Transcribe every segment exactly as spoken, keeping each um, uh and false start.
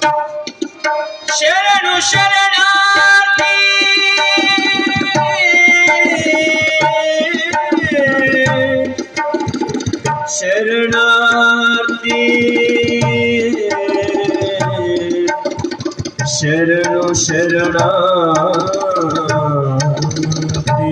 ಶರಣು ಶರಣಾರ್ಥಿ ಶರಣಾರ್ಥಿ ಶರಣು ಶರಣಾರ್ಥಿ.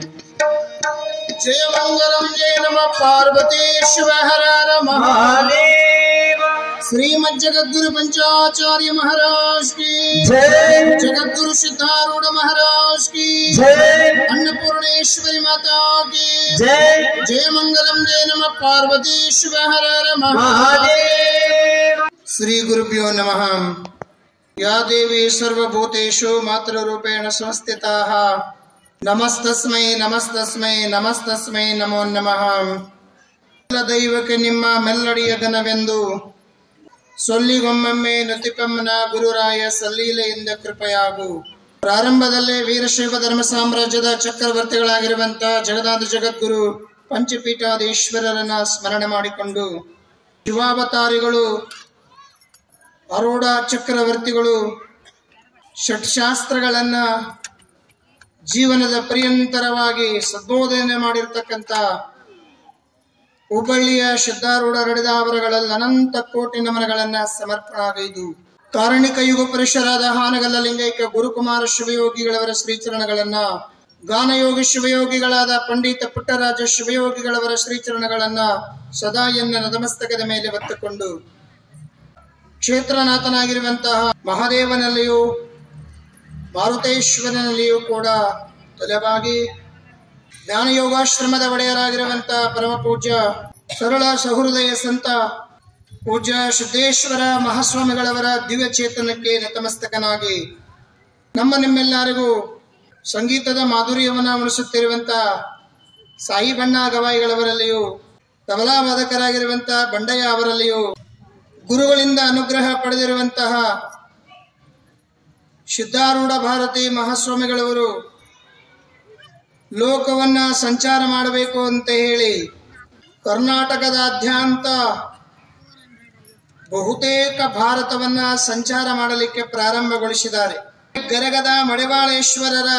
ಜಯ ಮಂಗಲಂ ಜಯ ನಮ ಪಾರ್ವತೀಶ್ವರ ಹರ ಹರ ಮಹಾದೇವ. ಶ್ರೀಮದ್ ಜಗದ್ಗುರು ಪಂಚಾಚಾರ್ಯ ಮಹಾರಾಜ್ ಕಿ ಜೈ. ಜಗದ್ಗುರು ಸಿದ್ಧಾರೂಢ ಮಹಾರಾಜ್ ಕಿ ಜೈ. ಅನ್ನಪೂರ್ಣೇಶ್ವರಿ ಮಾತಾ ಕಿ ಜೈ. ಜಯ ಮಂಗಲಂ ಜಯ ನಮ ಪಾರ್ವತೀಶ್ವರ ಹರ ಹರ ಮಹಾದೇವ. ಶ್ರೀ ಗುರುಭ್ಯೋ ನಮಃ. ಯಾ ದೇವಿ ಸರ್ವಭೂತೇಷು ಮಾತೃರೂಪೇಣ ಸಂಸ್ಥಿತಾಃ ನಮಸ್ತಸ್ಮೈ ನಮಸ್ತಸ್ಮೈ ನಮಸ್ತಸ್ಮೈ ನಮೋ ನಮಃ. ದೈವಕ್ಕೆ ನಿಮ್ಮ ಮೆಲ್ಲಡಿಯ ಘನವೆಂದು ಸೊಲ್ಲಿಗೊಮ್ಮೊಮ್ಮೆ ನತಿಪಮ್ಮನ ಗುರುರಾಯ ಸಲ್ಲೀಲೆಯಿಂದ ಕೃಪೆಯಾಗು. ಪ್ರಾರಂಭದಲ್ಲೇ ವೀರಶೈವ ಧರ್ಮ ಸಾಮ್ರಾಜ್ಯದ ಚಕ್ರವರ್ತಿಗಳಾಗಿರುವಂತಹ ಜಗದಾದ ಜಗದ್ಗುರು ಪಂಚಪೀಠಾಧೀಶ್ವರರನ್ನ ಸ್ಮರಣೆ ಮಾಡಿಕೊಂಡು ಶಿವಾವತಾರಿಗಳು, ಅರೋಢ ಚಕ್ರವರ್ತಿಗಳು ಷಟ್ಶಾಸ್ತ್ರಗಳನ್ನ ಜೀವನದ ಪರ್ಯಂತರವಾಗಿ ಸದ್ಬೋಧನೆ ಮಾಡಿರ್ತಕ್ಕಂಥ ಹುಬ್ಬಳ್ಳಿಯ ಸಿದ್ಧಾರೂಢ ರಡಿದಾವರಗಳಲ್ಲಿ ಅನಂತ ಕೋಟಿ ನಮನಗಳನ್ನ ಸಮರ್ಪಣಾಗೈದು. ಕಾರಣಿಕ ಯುಗ ಪುರುಷರಾದ ಹಾನಗಲ್ಲ ಲಿಂಗೈಕ ಗುರುಕುಮಾರ ಶಿವಯೋಗಿಗಳವರ ಶ್ರೀಚರಣಗಳನ್ನ, ಗಾನಯೋಗಿ ಶಿವಯೋಗಿಗಳಾದ ಪಂಡಿತ ಪುಟ್ಟರಾಜ ಶಿವಯೋಗಿಗಳವರ ಶ್ರೀಚರಣಗಳನ್ನ ಸದಾ ಎನ್ನ ನತಮಸ್ತಕದ ಮೇಲೆ ಹೊತ್ತುಕೊಂಡು ಕ್ಷೇತ್ರನಾಥನಾಗಿರುವಂತಹ ಮಹಾದೇವನಲ್ಲಿಯೂ ಮಾರುತೇಶ್ವರನಲ್ಲಿಯೂ ಕೂಡ ತಲೆಬಾಗಿ ಜ್ಞಾನಯೋಗಾಶ್ರಮದ ಒಡೆಯರಾಗಿರುವಂತಹ ಪರಮ ಪೂಜ್ಯ ಸರಳ ಸಹೃದಯ ಸಂತ ಪೂಜ್ಯ ಸಿದ್ದೇಶ್ವರ ಮಹಾಸ್ವಾಮಿಗಳವರ ದಿವ್ಯ ಚೇತನಕ್ಕೆ ನತಮಸ್ತಕನಾಗಿ ನಮ್ಮ ನಿಮ್ಮೆಲ್ಲರಿಗೂ ಸಂಗೀತದ ಮಾಧುರ್ಯವನ್ನು ಉಣಿಸುತ್ತಿರುವಂತಹ ಸಾಯಿ ಬಣ್ಣ ಗವಾಯಿಗಳವರಲ್ಲಿಯೂ, ತಬಲಾ ವಾದಕರಾಗಿರುವಂತಹ ಬಂಡಯ್ಯ ಅವರಲ್ಲಿಯೂ, ಗುರುಗಳಿಂದ ಅನುಗ್ರಹ ಪಡೆದಿರುವಂತಹ ಸಿದ್ಧಾರೂಢ ಭಾರತಿ ಮಹಾಸ್ವಾಮಿಗಳವರು ಲೋಕವನ್ನ ಸಂಚಾರ ಮಾಡಬೇಕು ಅಂತ ಹೇಳಿ ಕರ್ನಾಟಕದಾದ್ಯಂತ ಬಹುತೇಕ ಭಾರತವನ್ನ ಸಂಚಾರ ಮಾಡಲಿಕ್ಕೆ ಪ್ರಾರಂಭಗೊಳಿಸಿದ್ದಾರೆ. ಗರಗದ ಮಡಿವಾಳೇಶ್ವರರ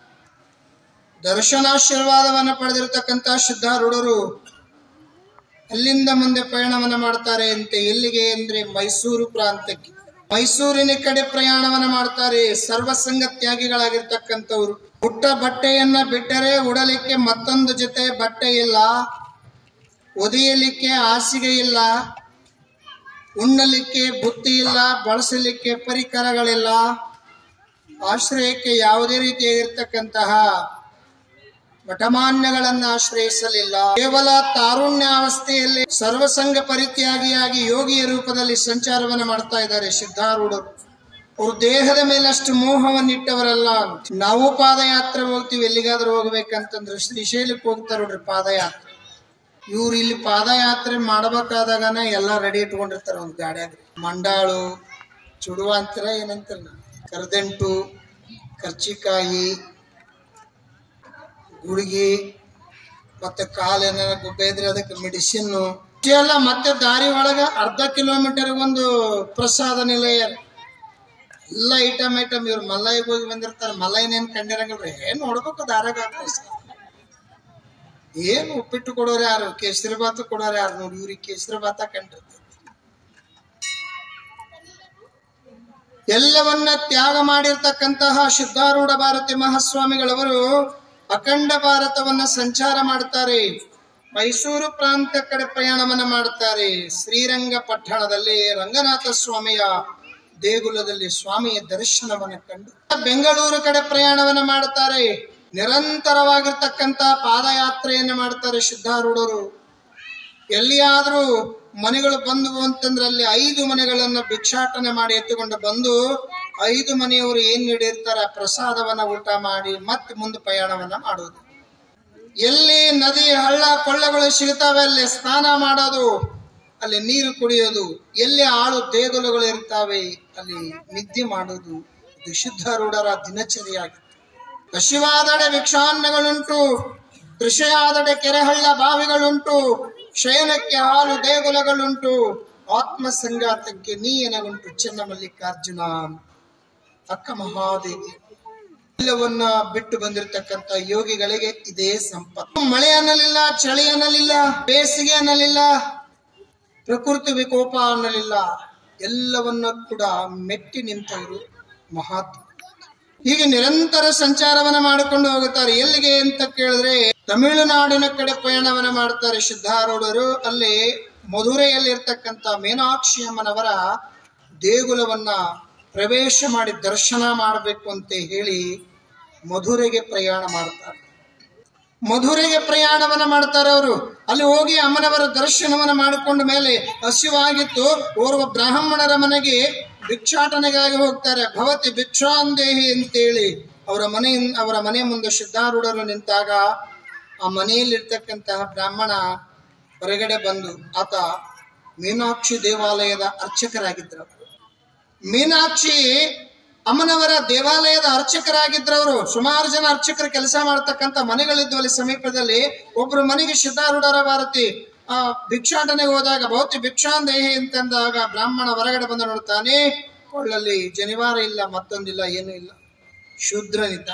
ದರ್ಶನಾಶೀರ್ವಾದವನ್ನು ಪಡೆದಿರತಕ್ಕಂಥ ಸಿದ್ಧಾರೂಢರು ಅಲ್ಲಿಂದ ಮುಂದೆ ಪಯಣವನ್ನ ಮಾಡ್ತಾರೆ ಅಂತೆ. ಎಲ್ಲಿಗೆ ಅಂದ್ರೆ ಮೈಸೂರು ಪ್ರಾಂತಕ್ಕೆ, ಮೈಸೂರಿನ ಕಡೆ ಪ್ರಯಾಣವನ್ನ ಮಾಡ್ತಾರೆ. ಸರ್ವಸಂಗ ತ್ಯಾಗಿಗಳಾಗಿರ್ತಕ್ಕಂಥವ್ರು. ಹುಟ್ಟ ಬಟ್ಟೆಯನ್ನ ಬಿಟ್ಟರೆ ಉಡಲಿಕ್ಕೆ ಮತ್ತೊಂದು ಜೊತೆ ಬಟ್ಟೆ ಇಲ್ಲ, ಒದೆಯಲಿಕ್ಕೆ ಹಾಸಿಗೆ ಇಲ್ಲ, ಉಣ್ಣಲಿಕ್ಕೆ ಬುತ್ತಿ ಇಲ್ಲ, ಬಳಸಲಿಕ್ಕೆ ಪರಿಕರಗಳಿಲ್ಲ, ಆಶ್ರಯಕ್ಕೆ ಯಾವುದೇ ರೀತಿಯಾಗಿರ್ತಕ್ಕಂತಹ ಮಠಮಾನ್ಯಗಳನ್ನ ಆಶ್ರಯಿಸಲಿಲ್ಲ. ಕೇವಲ ತಾರುಣ್ಯಾವಸ್ಥೆಯಲ್ಲಿ ಸರ್ವಸಂಗ ಪರಿತ್ಯಾಗಿಯಾಗಿ ಯೋಗಿಯ ರೂಪದಲ್ಲಿ ಸಂಚಾರವನ್ನು ಮಾಡ್ತಾ ಇದ್ದಾರೆ ಸಿದ್ಧಾರೂಢರು. ಅವರು ದೇಹದ ಮೇಲೆ ಅಷ್ಟು ಮೋಹವನ್ನಿಟ್ಟವರಲ್ಲ. ನಾವು ಪಾದಯಾತ್ರೆ ಹೋಗ್ತೀವಿ, ಎಲ್ಲಿಗಾದ್ರೂ ಹೋಗ್ಬೇಕಂತಂದ್ರೆ ಶ್ರೀಶೈಲಕ್ಕೆ ಹೋಗ್ತಾರ ನೋಡ್ರಿ ಪಾದಯಾತ್ರೆ. ಇವ್ರು ಇಲ್ಲಿ ಪಾದಯಾತ್ರೆ ಮಾಡಬೇಕಾದಾಗನ ಎಲ್ಲ ರೆಡಿ ಇಟ್ಕೊಂಡಿರ್ತಾರ ಒಂದು ಗಾಡಿಯಾಗ. ಮಂಡಾಳು, ಚುಡುವ ಅಂತೀರ ಏನಂತೀರ, ಕರದಂಟು, ಕರ್ಚಿಕಾಯಿ, ಗುಳಿಗೆ, ಮತ್ತೆ ಕಾಲೇನ ಗುಬ್ಬೆ ಇದ್ರೆ ಅದಕ್ಕೆ ಮೆಡಿಸಿನ್ನು ಎಲ್ಲ. ಮತ್ತೆ ದಾರಿ ಒಳಗ ಅರ್ಧ ಕಿಲೋಮೀಟರ್ ಒಂದು ಪ್ರಸಾದ ನಿಲಯ, ಎಲ್ಲ ಐಟಮ್ ಐಟಮ್. ಇವ್ರು ಮಲ್ಲೈಗೆ ಹೋಗಿ ಬಂದಿರ್ತಾರೆ. ಮಲ್ಲೈನೇನ್ ಕಂಡಿರಂಗಿಲ್ರಿ, ಏನ್ ನೋಡ್ಬೇಕು ದಾರಾಗ ಏನ್ ಉಪ್ಪಿಟ್ಟು ಕೊಡೋರು ಯಾರು, ಕೇಸರಿ ಬಾತು ಕೊಡೋರು ಯಾರು ನೋಡಿ. ಇವ್ರಿಗೆ ಕೇಸರಿ ಬಾತ ಕಂಡಿರ್ತದೆ. ಎಲ್ಲವನ್ನ ತ್ಯಾಗ ಮಾಡಿರ್ತಕ್ಕಂತಹ ಸಿದ್ಧಾರೂಢ ಭಾರತಿ ಮಹಾಸ್ವಾಮಿಗಳವರು ಅಖಂಡ ಭಾರತವನ್ನ ಸಂಚಾರ ಮಾಡ್ತಾರೆ. ಮೈಸೂರು ಪ್ರಾಂತ ಕಡೆ ಪ್ರಯಾಣವನ್ನ ಮಾಡ್ತಾರೆ. ಶ್ರೀರಂಗಪಟ್ಟಣದಲ್ಲಿ ರಂಗನಾಥ ಸ್ವಾಮಿಯ ದೇಗುಲದಲ್ಲಿ ಸ್ವಾಮಿಯ ದರ್ಶನವನ್ನು ಕಂಡು ಬೆಂಗಳೂರು ಕಡೆ ಪ್ರಯಾಣವನ್ನ ಮಾಡ್ತಾರೆ. ನಿರಂತರವಾಗಿರ್ತಕ್ಕಂಥ ಪಾದಯಾತ್ರೆಯನ್ನು ಮಾಡ್ತಾರೆ ಸಿದ್ಧಾರೂಢರು. ಎಲ್ಲಿಯಾದ್ರೂ ಮನೆಗಳು ಬಂದವು ಅಂತಂದ್ರೆ ಅಲ್ಲಿ ಐದು ಮನೆಗಳನ್ನ ಭಿಕ್ಷಾಟನೆ ಮಾಡಿ ಎತ್ತುಕೊಂಡು ಬಂದು ಐದು ಮನೆಯವರು ಏನ್ ನೀಡಿರ್ತಾರ ಪ್ರಸಾದವನ್ನ ಊಟ ಮಾಡಿ ಮತ್ತೆ ಮುಂದೆ ಪ್ರಯಾಣವನ್ನ ಮಾಡೋದು. ಎಲ್ಲಿ ನದಿ ಹಳ್ಳ ಕೊಳ್ಳಗಳು ಸಿಗ್ತಾವೆ ಅಲ್ಲಿ ಸ್ನಾನ ಮಾಡೋದು, ಅಲ್ಲಿ ನೀರು ಕುಡಿಯೋದು. ಎಲ್ಲಿ ಆಳು ದೇಗುಲಗಳು ಇರ್ತಾವೆ ಅಲ್ಲಿ ನಿದ್ದೆ ಮಾಡೋದು. ಇದು ಸಿದ್ಧಾರೂಢರ ದಿನಚರಿಯಾಗಿತ್ತು. ಹಸಿವಾದಡೆ ಭಿಕ್ಷಾನ್ನಗಳುಂಟು, ಕೃಷಿಯಾದಡೆ ಕೆರೆಹಳ್ಳ ಬಾವಿಗಳುಂಟು, ಶಯನಕ್ಕೆ ಹಾಲು ದೇಗುಲಗಳುಂಟು. ಆತ್ಮ ಸಂಗಾತಕ್ಕೆ ನೀ ಎನಗುಂಟು ಚೆನ್ನ ಮಲ್ಲಿಕಾರ್ಜುನ. ಅಕ್ಕ ಮಹಾದೇವಿ ಎಲ್ಲವನ್ನ ಬಿಟ್ಟು ಬಂದಿರತಕ್ಕಂತ ಯೋಗಿಗಳಿಗೆ ಇದೇ ಸಂಪತ್ತು. ಮಳೆ ಅನ್ನಲಿಲ್ಲ, ಚಳಿ ಅನ್ನಲಿಲ್ಲ, ಬೇಸಿಗೆ ಅನ್ನಲಿಲ್ಲ, ಪ್ರಕೃತಿ ವಿಕೋಪ ಅನ್ನಲಿಲ್ಲ, ಎಲ್ಲವನ್ನ ಕೂಡ ಮೆಟ್ಟಿ ನಿಂತವರು ಮಹಾತ್ಮ. ಹೀಗೆ ನಿರಂತರ ಸಂಚಾರವನ್ನ ಮಾಡಿಕೊಂಡು ಹೋಗುತ್ತಾರೆ. ಎಲ್ಲಿಗೆ ಅಂತ ಕೇಳಿದ್ರೆ ತಮಿಳುನಾಡಿನ ಕಡೆ ಪಯಣವನ್ನ ಮಾಡ್ತಾರೆ ಸಿದ್ಧಾರೂಢರು. ಅಲ್ಲಿ ಮಧುರೆಯಲ್ಲಿರ್ತಕ್ಕಂಥ ಮೀನಾಕ್ಷಿ ಅಮ್ಮನವರ ದೇಗುಲವನ್ನ ಪ್ರವೇಶ ಮಾಡಿ ದರ್ಶನ ಮಾಡಬೇಕು ಅಂತ ಹೇಳಿ ಮಧುರೆಗೆ ಪ್ರಯಾಣ ಮಾಡ್ತಾರೆ. ಮಧುರೆಗೆ ಪ್ರಯಾಣವನ್ನ ಮಾಡ್ತಾರೆ ಅವರು. ಅಲ್ಲಿ ಹೋಗಿ ಅಮ್ಮನವರ ದರ್ಶನವನ್ನ ಮಾಡಿಕೊಂಡ ಮೇಲೆ ಹಸಿವಾಗಿತ್ತು. ಓರ್ವ ಬ್ರಾಹ್ಮಣರ ಮನೆಗೆ ಭಿಕ್ಷಾಟನೆಗಾಗಿ ಹೋಗ್ತಾರೆ. ಭವತಿ ಭಿಕ್ಷಾಂದೇಹಿ ಅಂತೇಳಿ ಅವರ ಮನೆ ಅವರ ಮನೆ ಮುಂದೆ ಸಿದ್ಧಾರೂಢರು ನಿಂತಾಗ ಆ ಮನೆಯಲ್ಲಿರ್ತಕ್ಕಂತಹ ಬ್ರಾಹ್ಮಣ ಹೊರಗಡೆ ಬಂದು, ಆತ ಮೀನಾಕ್ಷಿ ದೇವಾಲಯದ ಅರ್ಚಕರಾಗಿದ್ದರು. ಮೀನಾಕ್ಷಿ ಅಮ್ಮನವರ ದೇವಾಲಯದ ಅರ್ಚಕರಾಗಿದ್ರವರು. ಸುಮಾರು ಜನ ಅರ್ಚಕರು ಕೆಲಸ ಮಾಡತಕ್ಕಂಥ ಮನೆಗಳಿದ್ವು ಅಲ್ಲಿ ಸಮೀಪದಲ್ಲಿ. ಒಬ್ರು ಮನೆಗೆ ಸಿದ್ಧಾರೂಢರ ಭಾರತಿ ಆ ಭಿಕ್ಷಾಟನೆಗೆ ಹೋದಾಗ ಭೌತಿ ಭಿಕ್ಷಾಂದೇಹಿ ಅಂತಂದಾಗ ಬ್ರಾಹ್ಮಣ ಹೊರಗಡೆ ಬಂದು ನೋಡ್ತಾನೆ, ಕೊಳ್ಳಲ್ಲಿ ಜನಿವಾರ ಇಲ್ಲ, ಮತ್ತೊಂದಿಲ್ಲ, ಏನೂ ಇಲ್ಲ, ಶೂದ್ರನಿದ್ದ.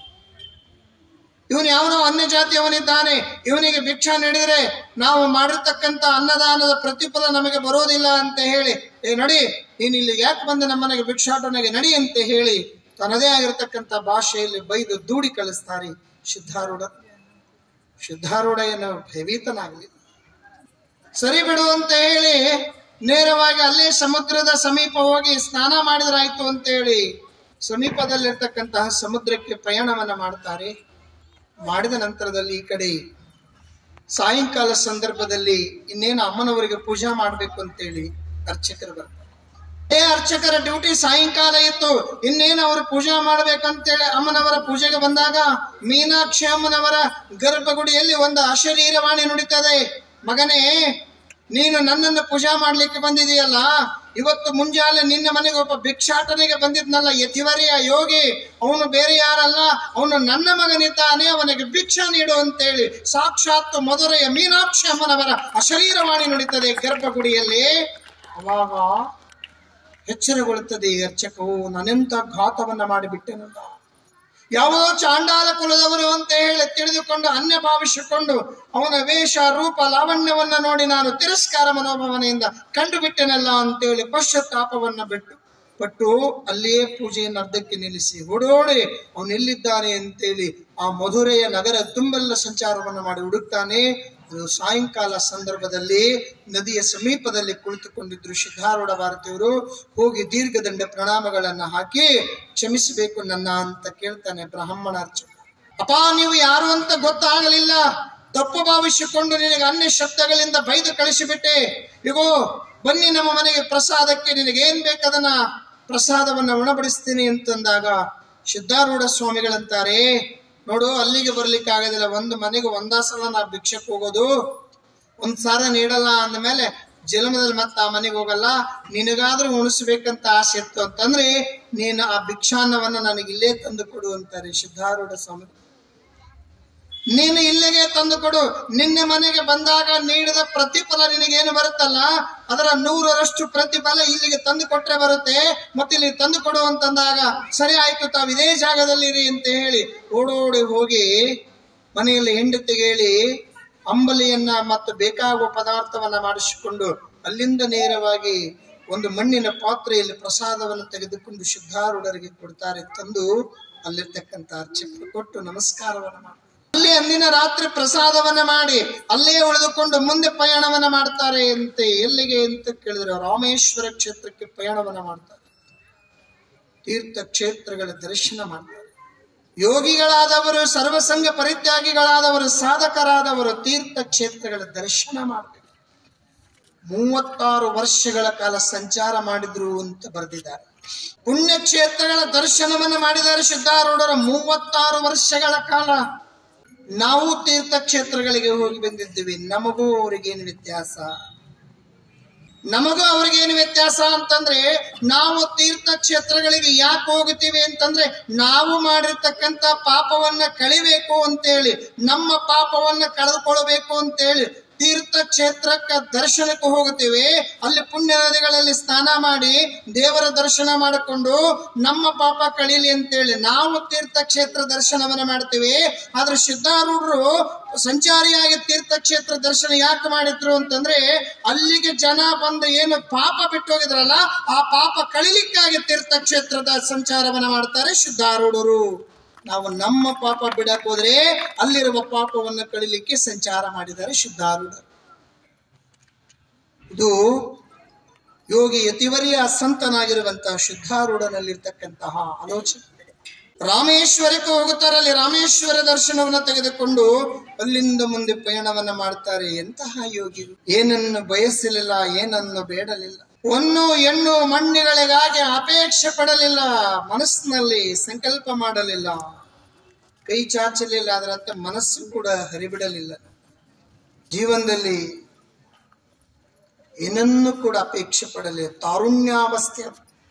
ಇವನು ಯಾವನೋ ಅನ್ಯ ಜಾತಿಯವನಿದ್ದಾನೆ, ಇವನಿಗೆ ಭಿಕ್ಷಾ ನೀಡಿದ್ರೆ ನಾವು ಮಾಡಿರ್ತಕ್ಕಂಥ ಅನ್ನದಾನದ ಪ್ರತಿಫಲ ನಮಗೆ ಬರೋದಿಲ್ಲ ಅಂತ ಹೇಳಿ, ಏ ನಡಿ, ನೀನು ಇಲ್ಲಿ ಯಾಕೆ ಬಂದು ನಮ್ಮನೆಗೆ ಭಿಕ್ಷಾಟನೆಗೆ ನಡಿ ಅಂತ ಹೇಳಿ ತನ್ನದೇ ಆಗಿರ್ತಕ್ಕಂಥ ಭಾಷೆಯಲ್ಲಿ ಬೈದು ದೂಡಿ ಕಳಿಸ್ತಾರೆ ಸಿದ್ಧಾರೂಢ. ಸಿದ್ಧಾರೂಢ ಏನು ಭಯಭೀತನಾಗಲಿ, ಸರಿ ಬಿಡು ಅಂತ ಹೇಳಿ ನೇರವಾಗಿ ಅಲ್ಲೇ ಸಮುದ್ರದ ಸಮೀಪ ಹೋಗಿ ಸ್ನಾನ ಮಾಡಿದ್ರಾಯ್ತು ಅಂತ ಹೇಳಿ ಸಮೀಪದಲ್ಲಿರ್ತಕ್ಕಂತಹ ಸಮುದ್ರಕ್ಕೆ ಪ್ರಯಾಣವನ್ನ ಮಾಡ್ತಾರೆ. ಮಾಡಿದ ನಂತರದಲ್ಲಿ ಈ ಕಡೆ ಸಾಯಂಕಾಲ ಸಂದರ್ಭದಲ್ಲಿ ಇನ್ನೇನು ಅಮ್ಮನವರಿಗೆ ಪೂಜಾ ಮಾಡ್ಬೇಕು ಅಂತೇಳಿ ಅರ್ಚಕರು ಬರ್ತಾರೆ. ಏ ಅರ್ಚಕರ ಡ್ಯೂಟಿ ಸಾಯಂಕಾಲ ಇತ್ತು, ಇನ್ನೇನು ಅವರು ಪೂಜಾ ಮಾಡ್ಬೇಕಂತೇಳಿ ಅಮ್ಮನವರ ಪೂಜೆಗೆ ಬಂದಾಗ ಮೀನಾಕ್ಷಿ ಅಮ್ಮನವರ ಗರ್ಭಗುಡಿಯಲ್ಲಿ ಒಂದು ಅಶರೀರವಾಣಿ ನುಡಿತದೆ. ಮಗನೇ, ನೀನು ನನ್ನನ್ನು ಪೂಜಾ ಮಾಡ್ಲಿಕ್ಕೆ ಬಂದಿದೆಯಲ್ಲ, ಇವತ್ತು ಮುಂಜಾನೆ ನಿನ್ನ ಮನೆಗೆ ಒಬ್ಬ ಭಿಕ್ಷಾಟನೆಗೆ ಬಂದಿದ್ನಲ್ಲ ಯತಿವರಿಯ ಯೋಗಿ, ಅವನು ಬೇರೆ ಯಾರಲ್ಲ, ಅವನು ನನ್ನ ಮಗನಿದ್ದಾನೆ, ಅವನಿಗೆ ಭಿಕ್ಷಾ ನೀಡು ಅಂತೇಳಿ ಸಾಕ್ಷಾತ್ ಮಧುರೆಯ ಮೀನಾಕ್ಷಿ ಅಮ್ಮನವರ ಅಶರೀರವಾಣಿ ನುಡಿತದೆ ಗರ್ಭಗುಡಿಯಲ್ಲಿ. ಅವಾಗ ಎಚ್ಚರಗೊಳ್ಳುತ್ತದೆ ಈ ಅರ್ಚಕವು, ನಾನೆಂತ ಘಾತವನ್ನ ಮಾಡಿಬಿಟ್ಟೆನಲ್ಲ, ಯಾವುದೋ ಚಾಂಡಾಲ ಕುಲದವರು ಅಂತ ಹೇಳಿ ತಿಳಿದುಕೊಂಡು ಅನ್ಯ ಭಾವಿಸಿಕೊಂಡು ಅವನ ವೇಷ ರೂಪ ಲಾವಣ್ಯವನ್ನ ನೋಡಿ ನಾನು ತಿರಸ್ಕಾರ ಮನೋಭಾವನೆಯಿಂದ ಕಂಡು ಬಿಟ್ಟೆನಲ್ಲ ಅಂತೇಳಿ ಪಶ್ಚಾತ್ತಾಪವನ್ನ ಬಿಟ್ಟು ಪಟ್ಟು ಅಲ್ಲಿಯೇ ಪೂಜೆಯನ್ನು ಅರ್ಧಕ್ಕೆ ನಿಲ್ಲಿಸಿ ಓಡೋಡಿ ಅವನೆಲ್ಲಿದ್ದಾನೆ ಅಂತೇಳಿ ಆ ಮಧುರೆಯ ನಗರ ತುಂಬೆಲ್ಲ ಸಂಚಾರವನ್ನ ಮಾಡಿ ಹುಡುಕ್ತಾನೆ. ಅದು ಸಾಯಂಕಾಲ ಸಂದರ್ಭದಲ್ಲಿ ನದಿಯ ಸಮೀಪದಲ್ಲಿ ಕುಳಿತುಕೊಂಡಿದ್ರು ಸಿದ್ಧಾರೂಢ ಭಾರತಿಯವರು. ಹೋಗಿ ದೀರ್ಘದಂಡ ಪ್ರಣಾಮಗಳನ್ನ ಹಾಕಿ ಕ್ಷಮಿಸಬೇಕು ನನ್ನ ಅಂತ ಕೇಳ್ತಾನೆ ಬ್ರಾಹ್ಮಣ ಅರ್ಚಕ. ಅಪ್ಪ, ನೀವು ಯಾರು ಅಂತ ಗೊತ್ತಾಗಲಿಲ್ಲ, ತಪ್ಪು ಭಾವಿಸಿಕೊಂಡು ನಿನಗೆ ಅನ್ಯ ಶಬ್ದಗಳಿಂದ ಬೈದು ಕಳಿಸಿಬಿಟ್ಟೆ. ಇಗೋ ಬನ್ನಿ ನಮ್ಮ ಮನೆಗೆ ಪ್ರಸಾದಕ್ಕೆ, ನಿನಗೇನ್ ಬೇಕದನ್ನ ಪ್ರಸಾದವನ್ನ ಉಣಬಡಿಸ್ತೀನಿ ಅಂತಂದಾಗ ಸಿದ್ಧಾರೂಢ ಸ್ವಾಮಿಗಳಂತಾರೆ, ನೋಡು, ಅಲ್ಲಿಗೆ ಬರ್ಲಿಕ್ಕೆ ಆಗೋದಿಲ್ಲ, ಒಂದು ಮನೆಗೆ ಒಂದಾ ಸಲ ನಾ ಭಿಕ್ಷಕ್ಕೆ ಹೋಗೋದು, ಒಂದ್ ಸಾರ ನೀಡಲ್ಲ ಅಂದಮೇಲೆ ಜನ್ಮದಲ್ಲಿ ಮತ್ತೆ ಆ ಮನೆಗೆ ಹೋಗಲ್ಲ, ನಿನಗಾದ್ರೂ ಉಣಿಸ್ಬೇಕಂತ ಆಸೆ ಇತ್ತು ಅಂತಂದ್ರೆ ನೀನು ಆ ಭಿಕ್ಷಾನ್ನವನ್ನ ನನಗೆ ಇಲ್ಲೇ ತಂದು ಕೊಡು ಅಂತಾರೆ ಸಿದ್ಧಾರೂಢ ಸ್ವಾಮಿ. ನೀನು ಇಲ್ಲಿಗೆ ತಂದು ಕೊಡು, ನಿನ್ನೆ ಮನೆಗೆ ಬಂದಾಗ ನೀಡಿದ ಪ್ರತಿಫಲ ನಿನಗೇನು ಬರುತ್ತಲ್ಲ ಅದರ ನೂರರಷ್ಟು ಪ್ರತಿಫಲ ಇಲ್ಲಿಗೆ ತಂದು ಕೊಟ್ರೆ ಬರುತ್ತೆ, ಮತ್ತೆ ಇಲ್ಲಿ ತಂದು ಕೊಡು ಅಂತಂದಾಗ ಸರಿ ಆಯ್ತು, ತಾವು ಇದೇ ಜಾಗದಲ್ಲಿ ಇರಿ ಅಂತ ಹೇಳಿ ಓಡೋಡಿ ಹೋಗಿ ಮನೆಯಲ್ಲಿ ಹೆಂಡತಿಗೆ ಹೇಳಿ ಅಂಬಲಿಯನ್ನ ಮತ್ತು ಬೇಕಾಗುವ ಪದಾರ್ಥವನ್ನ ಮಾಡಿಸಿಕೊಂಡು ಅಲ್ಲಿಂದ ನೇರವಾಗಿ ಒಂದು ಮಣ್ಣಿನ ಪಾತ್ರೆಯಲ್ಲಿ ಪ್ರಸಾದವನ್ನು ತೆಗೆದುಕೊಂಡು ಸಿದ್ಧಾರೂಢರಿಗೆ ಕೊಡ್ತಾರೆ. ತಂದು ಅಲ್ಲಿರ್ತಕ್ಕಂಥ ಅರ್ಚಕರು ಕೊಟ್ಟು ನಮಸ್ಕಾರವನ್ನ ಮಾಡಿ ಅಲ್ಲಿ ಅಂದಿನ ರಾತ್ರಿ ಪ್ರಸಾದವನ್ನ ಮಾಡಿ ಅಲ್ಲೇ ಉಳಿದುಕೊಂಡು ಮುಂದೆ ಪ್ರಯಾಣವನ್ನ ಮಾಡ್ತಾರೆ ಅಂತೆ. ಎಲ್ಲಿಗೆ ಅಂತ ಕೇಳಿದ್ರೆ ರಾಮೇಶ್ವರ ಕ್ಷೇತ್ರಕ್ಕೆ ಪ್ರಯಾಣವನ್ನ ಮಾಡ್ತಾರೆ. ತೀರ್ಥ ಕ್ಷೇತ್ರಗಳ ದರ್ಶನ ಮಾಡ್ತಾರೆ. ಯೋಗಿಗಳಾದವರು, ಸರ್ವಸಂಗ ಪರಿತ್ಯಾಗಿಗಳಾದವರು, ಸಾಧಕರಾದವರು ತೀರ್ಥ ಕ್ಷೇತ್ರಗಳ ದರ್ಶನ ಮಾಡಬೇಕು. ಮೂವತ್ತಾರು ವರ್ಷಗಳ ಕಾಲ ಸಂಚಾರ ಮಾಡಿದ್ರು ಅಂತ ಬರೆದಿದ್ದಾರೆ. ಪುಣ್ಯಕ್ಷೇತ್ರಗಳ ದರ್ಶನವನ್ನು ಮಾಡಿದ್ದಾರೆ ಸಿದ್ಧಾರೂಢರ ಮೂವತ್ತಾರು ವರ್ಷಗಳ ಕಾಲ. ನಾವು ತೀರ್ಥಕ್ಷೇತ್ರಗಳಿಗೆ ಹೋಗಿ ಬಂದಿದ್ದೀವಿ, ನಮಗೂ ಅವ್ರಿಗೇನು ವ್ಯತ್ಯಾಸ? ನಮಗೂ ಅವ್ರಿಗೇನು ವ್ಯತ್ಯಾಸ ಅಂತಂದ್ರೆ, ನಾವು ತೀರ್ಥಕ್ಷೇತ್ರಗಳಿಗೆ ಯಾಕೆ ಹೋಗುತ್ತೀವಿ ಅಂತಂದ್ರೆ ನಾವು ಮಾಡಿರ್ತಕ್ಕಂಥ ಪಾಪವನ್ನ ಕಳಿಬೇಕು ಅಂತೇಳಿ, ನಮ್ಮ ಪಾಪವನ್ನ ಕಳೆದುಕೊಳ್ಬೇಕು ಅಂತೇಳಿ ತೀರ್ಥಕ್ಷೇತ್ರಕ್ಕೆ ದರ್ಶನಕ್ಕೆ ಹೋಗುತ್ತೇವೆ, ಅಲ್ಲಿ ಪುಣ್ಯ ನದಿಗಳಲ್ಲಿ ಸ್ನಾನ ಮಾಡಿ ದೇವರ ದರ್ಶನ ಮಾಡಿಕೊಂಡು ನಮ್ಮ ಪಾಪ ಕಳೀಲಿ ಅಂತೇಳಿ ನಾವು ತೀರ್ಥಕ್ಷೇತ್ರ ದರ್ಶನವನ್ನ ಮಾಡ್ತೀವಿ. ಆದ್ರೆ ಸಿದ್ಧಾರೂಢರು ಸಂಚಾರಿಯಾಗಿ ತೀರ್ಥಕ್ಷೇತ್ರ ದರ್ಶನ ಯಾಕೆ ಮಾಡಿದ್ರು ಅಂತಂದ್ರೆ, ಅಲ್ಲಿಗೆ ಜನ ಬಂದು ಏನು ಪಾಪ ಬಿಟ್ಟು ಹೋಗಿದ್ರಲ್ಲ ಆ ಪಾಪ ಕಳಿಲಿಕ್ಕಾಗಿ ತೀರ್ಥಕ್ಷೇತ್ರದ ಸಂಚಾರವನ್ನ ಮಾಡ್ತಾರೆ ಸಿದ್ಧಾರೂಢರು. ನಾವು ನಮ್ಮ ಪಾಪ ಬಿಡಕ್ ಹೋದ್ರೆ ಅಲ್ಲಿರುವ ಪಾಪವನ್ನು ಕಳಿಲಿಕ್ಕೆ ಸಂಚಾರ ಮಾಡಿದ್ದಾರೆ ಸಿದ್ಧಾರೂಢರು. ಇದು ಯೋಗಿ ಯತಿವರಿಯ ಸಂತನಾಗಿರುವಂತಹ ಸಿದ್ಧಾರೂಢನಲ್ಲಿರ್ತಕ್ಕಂತಹ ಆಲೋಚನೆ. ರಾಮೇಶ್ವರಕ್ಕೆ ಹೋಗುತ್ತಾರೆ, ಅಲ್ಲಿ ರಾಮೇಶ್ವರ ದರ್ಶನವನ್ನ ತೆಗೆದುಕೊಂಡು ಅಲ್ಲಿಂದ ಮುಂದೆ ಪಯಣವನ್ನ ಮಾಡ್ತಾರೆ. ಎಂತಹ ಯೋಗಿಗಳು, ಏನನ್ನು ಬಯಸಲಿಲ್ಲ, ಏನನ್ನು ಬೇಡಲಿಲ್ಲ, ಒಂದು ಹೆಣ್ಣು ಮಣ್ಣಿಗಳಿಗಾಗಿ ಅಪೇಕ್ಷೆ ಪಡಲಿಲ್ಲ, ಮನಸ್ಸಿನಲ್ಲಿ ಸಂಕಲ್ಪ ಮಾಡಲಿಲ್ಲ, ಕೈ ಚಾಚಲಿಲ್ಲ, ಅದರಂತೆ ಮನಸ್ಸು ಕೂಡ ಹರಿಬಿಡಲಿಲ್ಲ. ಜೀವನದಲ್ಲಿ ಏನನ್ನು ಕೂಡ ಅಪೇಕ್ಷೆ ಪಡಲಿಲ್ಲ. ತಾರುಣ್ಯಾವಸ್ಥೆ,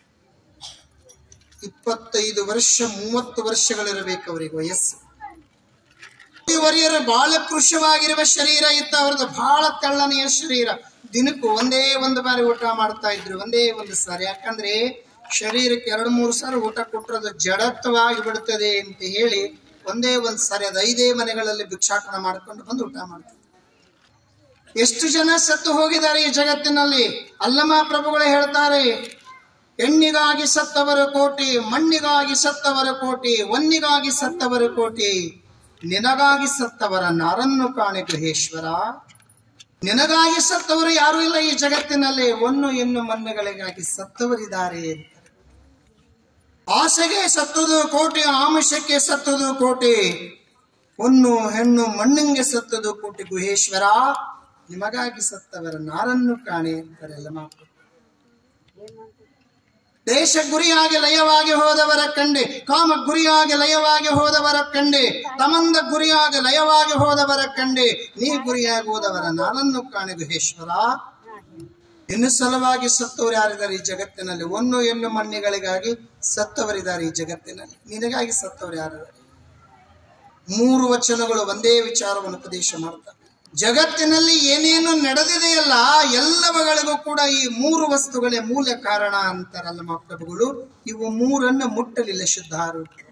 ಇಪ್ಪತ್ತೈದು ವರ್ಷ ಮೂವತ್ತು ವರ್ಷಗಳಿರಬೇಕು ಅವರಿಗೆ ವಯಸ್ಸು. ವರಿಯರು ಬಹಳ ಕೃಶವಾಗಿರುವ ಶರೀರ ಇತ್ತು ಅವ್ರದ್ದು, ಬಹಳ ತೆಳ್ಳನೆಯ ಶರೀರ. ದಿನಕ್ಕೂ ಒಂದೇ ಒಂದು ಬಾರಿ ಊಟ ಮಾಡ್ತಾ ಇದ್ರು, ಒಂದೇ ಒಂದು ಸಾರಿ. ಯಾಕಂದ್ರೆ ಶರೀರಕ್ಕೆ ಎರಡು ಮೂರು ಸಾರಿ ಊಟ ಕೊಟ್ಟರೆ ಜಡತ್ವವಾಗಿ ಬಿಡುತ್ತದೆ ಅಂತ ಹೇಳಿ ಒಂದೇ ಒಂದು ಸಾರಿ ಅದು ಐದೇ ಮನೆಗಳಲ್ಲಿ ಭಿಕ್ಷಾಟನ ಮಾಡ್ಕೊಂಡು ಬಂದು ಊಟ ಮಾಡ್ತಾರೆ. ಎಷ್ಟು ಜನ ಸತ್ತು ಹೋಗಿದ್ದಾರೆ ಈ ಜಗತ್ತಿನಲ್ಲಿ. ಅಲ್ಲಮ ಪ್ರಭುಗಳು ಹೇಳ್ತಾರೆ, ಹೆಣ್ಣಿಗಾಗಿ ಸತ್ತವರು ಕೋಟಿ, ಮಣ್ಣಿಗಾಗಿ ಸತ್ತವರು ಕೋಟಿ, ಒನ್ನಿಗಾಗಿ ಸತ್ತವರು ಕೋಟಿ, ನಿನಗಾಗಿ ಸತ್ತವರ ನಾರನ್ನು ಕಾಣೆ ಗೃಹೇಶ್ವರ. ನಿನಗಾಗಿ ಸತ್ತವರು ಯಾರು ಇಲ್ಲ ಈ ಜಗತ್ತಿನಲ್ಲಿ, ಒನ್ನು ಹೆಣ್ಣು ಮಣ್ಣುಗಳಿಗಾಗಿ ಸತ್ತವರಿದ್ದಾರೆ ಅಂತ. ಆಸೆಗೆ ಸತ್ತುದು ಕೋಟಿ, ಆಮಿಷಕ್ಕೆ ಸತ್ತುದು ಕೋಟಿ, ಒನ್ನು ಹೆಣ್ಣು ಮಣ್ಣಿಗೆ ಸತ್ತುದು ಕೋಟಿ ಗುಹೇಶ್ವರ, ನಿಮಗಾಗಿ ಸತ್ತವರ ನಾರನ್ನು ಕಾಣೆ ಅಂತಾರೆ ಎಲ್ಲ ಮಾತು. ದೇಶ ಗುರಿಯಾಗಿ ಲಯವಾಗಿ ಹೋದವರ ಕಂಡೆ, ಕಾಮ ಗುರಿಯಾಗಿ ಲಯವಾಗಿ ಹೋದವರ ಕಂಡೆ, ತಮಂದ ಗುರಿಯಾಗಿ ಲಯವಾಗಿ ಹೋದವರ ಕಂಡೆ, ನೀ ಗುರಿಯಾಗಿ ಹೋದವರ ನಾನನ್ನು ಕಾಣೆ ಗುಹೇಶ್ವರ. ಇನ್ನು ಸಲುವಾಗಿ ಸತ್ತವರು ಯಾರಿದ್ದಾರೆ ಈ ಜಗತ್ತಿನಲ್ಲಿ? ಒಂದು ಹೆಣ್ಣು ಮಣ್ಣಿಗಳಿಗಾಗಿ ಸತ್ತವರಿದ್ದಾರೆ ಈ ಜಗತ್ತಿನಲ್ಲಿ. ನಿನಗಾಗಿ ಸತ್ತವರು ಯಾರಿದ್ದಾರೆ? ಮೂರು ವಚನಗಳು ಒಂದೇ ವಿಚಾರವನ್ನು ಉಪದೇಶ ಮಾಡ್ತಾರೆ. ಜಗತ್ತಿನಲ್ಲಿ ಏನೇನು ನಡೆದಿದೆಯಲ್ಲ ಎಲ್ಲವುಗಳಿಗೂ ಕೂಡ ಈ ಮೂರು ವಸ್ತುಗಳೇ ಮೂಲ ಕಾರಣ ಅಂತಾರಲ್ಲ ಮಹಾಪ್ರಭುಗಳು. ಇವು ಮೂರನ್ನು ಮುಟ್ಟಲಿಲ್ಲ ಸಿದ್ಧಾರೂಢರು.